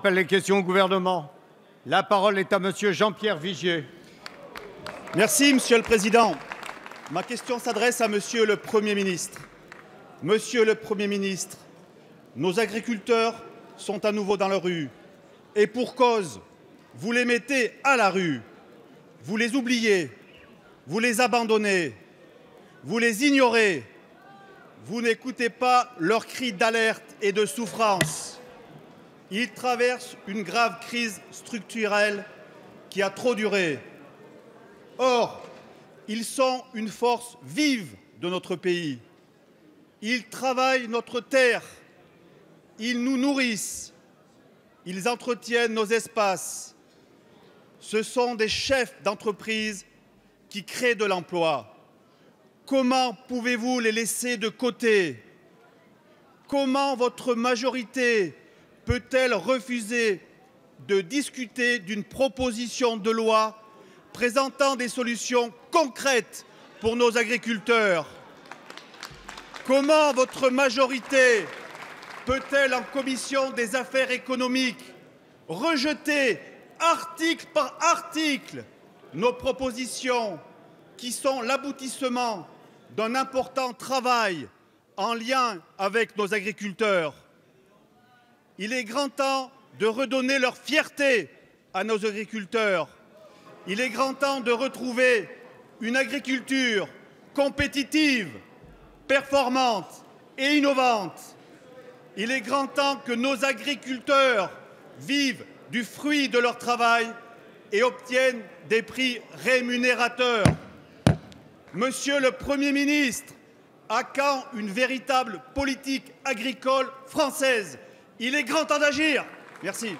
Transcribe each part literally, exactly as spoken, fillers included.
Appelle les questions au gouvernement. La parole est à monsieur Jean-Pierre Vigier. Merci, Monsieur le Président. Ma question s'adresse à Monsieur le Premier ministre. Monsieur le Premier ministre, nos agriculteurs sont à nouveau dans la rue. Et pour cause, vous les mettez à la rue. Vous les oubliez. Vous les abandonnez. Vous les ignorez. Vous n'écoutez pas leurs cris d'alerte et de souffrance. Ils traversent une grave crise structurelle qui a trop duré. Or, ils sont une force vive de notre pays. Ils travaillent notre terre. Ils nous nourrissent. Ils entretiennent nos espaces. Ce sont des chefs d'entreprise qui créent de l'emploi. Comment pouvez-vous les laisser de côté? Comment votre majorité peut-elle refuser de discuter d'une proposition de loi présentant des solutions concrètes pour nos agriculteurs? Comment votre majorité peut-elle, en commission des affaires économiques, rejeter article par article nos propositions qui sont l'aboutissement d'un important travail en lien avec nos agriculteurs? Il est grand temps de redonner leur fierté à nos agriculteurs. Il est grand temps de retrouver une agriculture compétitive, performante et innovante. Il est grand temps que nos agriculteurs vivent du fruit de leur travail et obtiennent des prix rémunérateurs. Monsieur le Premier ministre, à quand une véritable politique agricole française? Il est grand temps d'agir. Merci.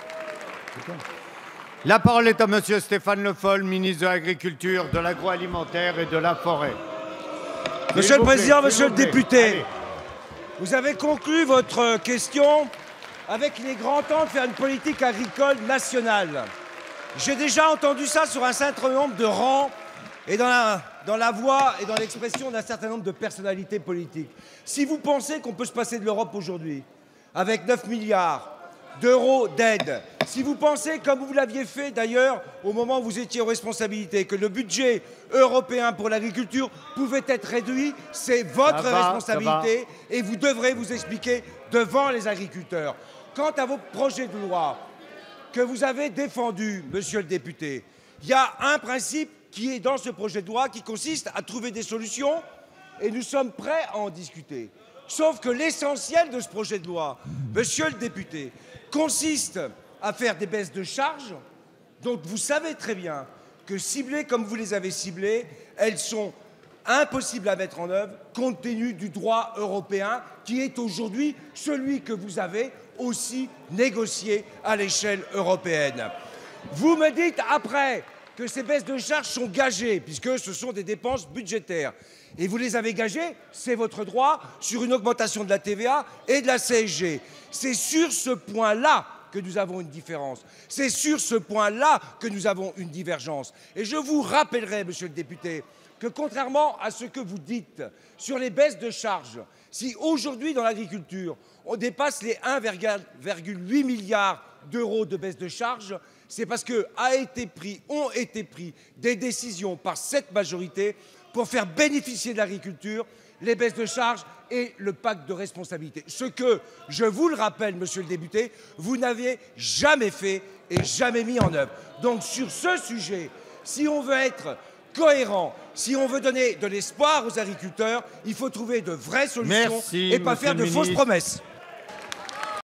La parole est à monsieur Stéphane Le Foll, ministre de l'Agriculture, de l'Agroalimentaire et de la Forêt. Monsieur le Président, Monsieur le plaît. député, Allez. vous avez conclu votre question avec qu'il est grand temps de faire une politique agricole nationale. J'ai déjà entendu ça sur un certain nombre de rangs et dans la, dans la voix et dans l'expression d'un certain nombre de personnalités politiques. Si vous pensez qu'on peut se passer de l'Europe aujourd'hui, avec neuf milliards d'euros d'aide, si vous pensez, comme vous l'aviez fait d'ailleurs au moment où vous étiez aux responsabilités, que le budget européen pour l'agriculture pouvait être réduit, c'est votre Ça va, responsabilité et vous devrez vous expliquer devant les agriculteurs. Quant à vos projets de loi que vous avez défendus, monsieur le député, il y a un principe qui est dans ce projet de loi qui consiste à trouver des solutions et nous sommes prêts à en discuter. Sauf que l'essentiel de ce projet de loi, monsieur le député, consiste à faire des baisses de charges dont vous savez très bien que ciblées comme vous les avez ciblées, elles sont impossibles à mettre en œuvre compte tenu du droit européen qui est aujourd'hui celui que vous avez aussi négocié à l'échelle européenne. Vous me dites après que ces baisses de charges sont gagées puisque ce sont des dépenses budgétaires. Et vous les avez gagées, c'est votre droit, sur une augmentation de la T V A et de la C S G. C'est sur ce point-là que nous avons une différence. C'est sur ce point-là que nous avons une divergence. Et je vous rappellerai, monsieur le député, que contrairement à ce que vous dites sur les baisses de charges, si aujourd'hui dans l'agriculture, on dépasse les un virgule huit milliard d'euros de baisse de charges, c'est parce que a été pris, ont été pris des décisions par cette majorité pour faire bénéficier de l'agriculture les baisses de charges et le pacte de responsabilité. Ce que, je vous le rappelle, monsieur le député, vous n'avez jamais fait et jamais mis en œuvre. Donc sur ce sujet, si on veut être cohérent, si on veut donner de l'espoir aux agriculteurs, il faut trouver de vraies solutions Merci, et pas monsieur faire le de fausses ministre. promesses.